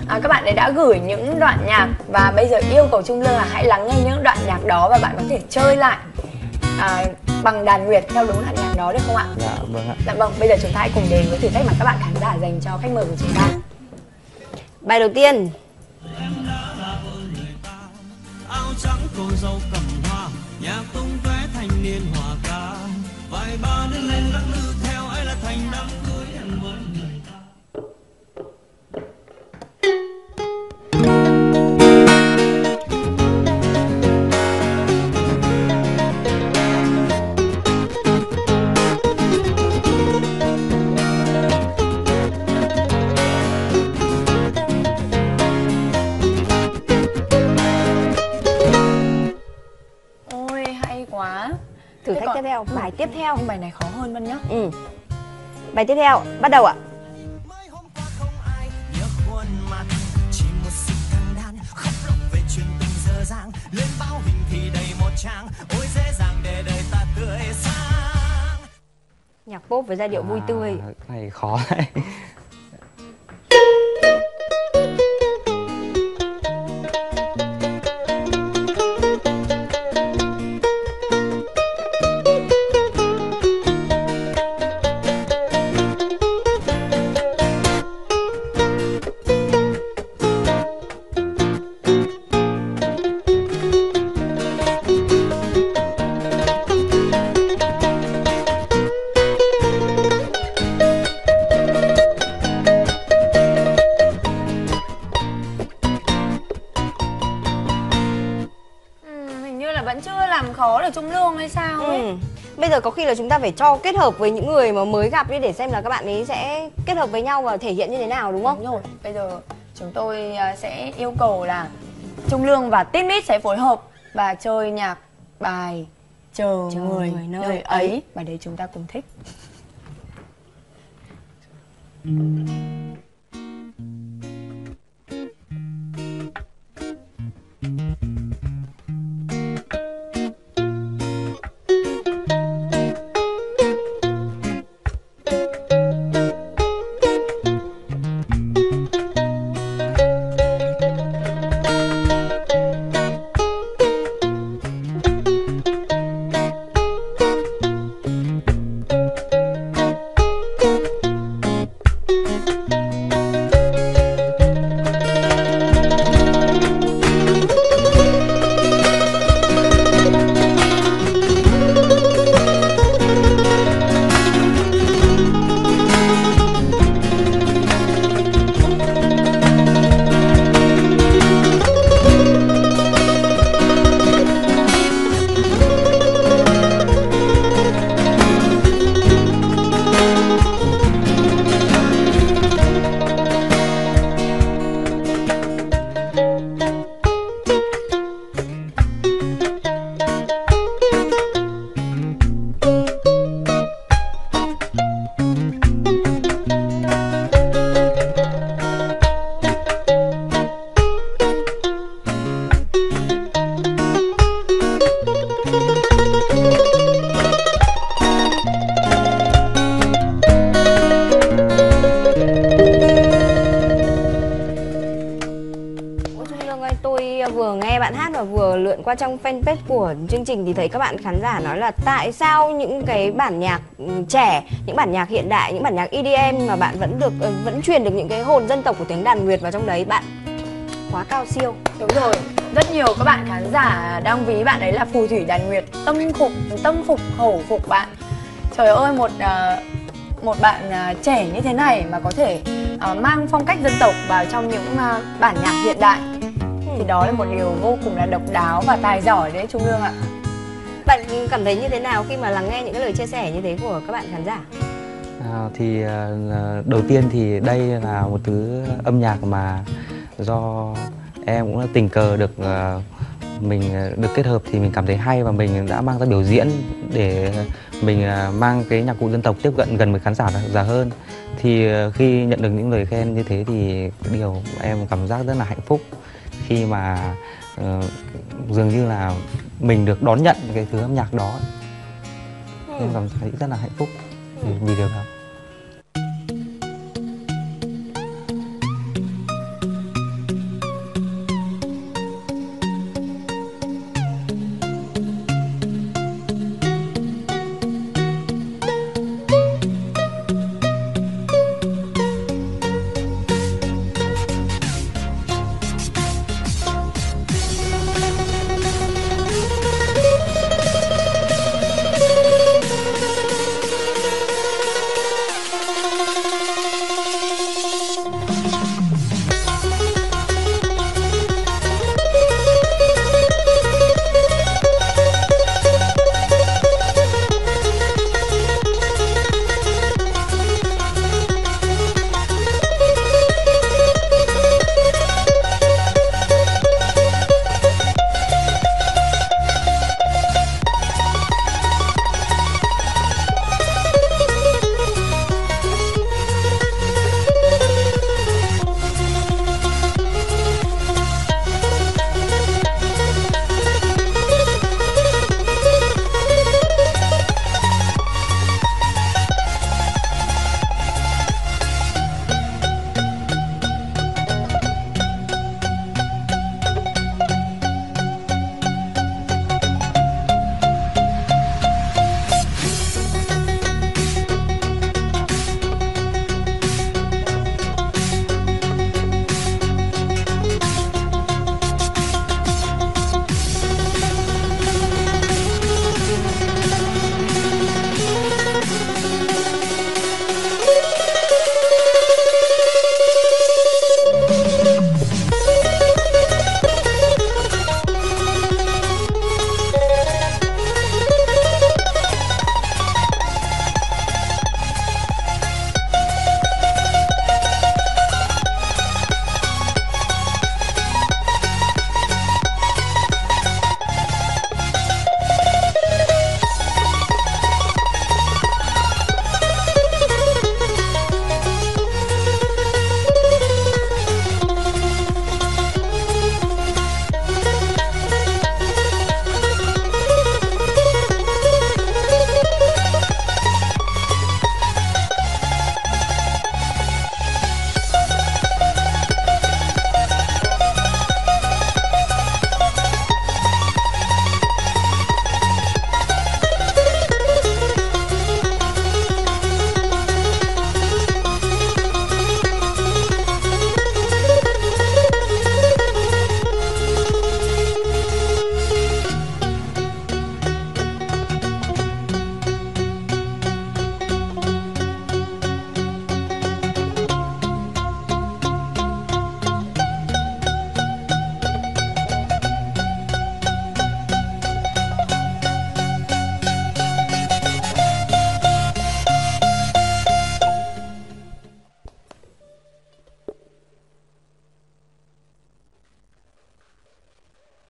các bạn ấy đã gửi những đoạn nhạc và bây giờ yêu cầu Trung Lương là hãy lắng nghe những đoạn nhạc đó và bạn có thể chơi lại bằng đàn nguyệt theo đúng đoạn nhạc đó được không ạ? Dạ vâng ạ. Dạ vâng, bây giờ chúng ta hãy cùng đến với thử thách mà các bạn khán giả dành cho khách mời của chúng ta. Bài đầu tiên. Áo trắng cô dâu cầm hoa, nhạc tung tóe thanh niên hòa ca, vài ba đứa lên lắc lư theo ấy là thành đám cưới với người ta. Thử thách tiếp theo, bài tiếp theo. Bài này khó hơn Vân nhá. Bài tiếp theo, bắt đầu ạ. Nhạc pop với giai điệu vui tươi. Cái này khó đấy. Vẫn chưa làm khó được Trung Lương hay sao ấy. Bây giờ có khi là chúng ta phải cho kết hợp với những người mà mới gặp đi để xem là các bạn ấy sẽ kết hợp với nhau và thể hiện như thế nào, đúng không? Đúng rồi. Bây giờ chúng tôi sẽ yêu cầu là Trung Lương và Tít Mít sẽ phối hợp và chơi nhạc bài Chờ người nơi ấy. Bài đấy chúng ta cùng thích. Vừa nghe bạn hát và vừa lượn qua trong fanpage của chương trình thì thấy các bạn khán giả nói là tại sao những cái bản nhạc trẻ, những bản nhạc hiện đại, những bản nhạc EDM mà bạn vẫn truyền được những cái hồn dân tộc của tiếng đàn nguyệt vào trong đấy. Bạn quá cao siêu. Đúng rồi, rất nhiều các bạn khán giả đang ví bạn ấy là phù thủy đàn nguyệt, tâm phục khẩu phục bạn. Trời ơi, một bạn trẻ như thế này mà có thể mang phong cách dân tộc vào trong những bản nhạc hiện đại thì đó là một điều vô cùng là độc đáo và tài giỏi đấy Trung Lương ạ. Bạn cảm thấy như thế nào khi mà lắng nghe những cái lời chia sẻ như thế của các bạn khán giả? Thì đầu tiên thì đây là một thứ âm nhạc mà do em cũng là tình cờ được mình được kết hợp thì mình cảm thấy hay và mình đã mang ra biểu diễn để mình mang cái nhạc cụ dân tộc tiếp cận gần với khán giả già hơn. Thì khi nhận được những lời khen như thế thì điều em cảm giác rất là hạnh phúc khi mà dường như là mình được đón nhận cái thứ âm nhạc đó. Em cảm thấy rất là hạnh phúc vì điều đó.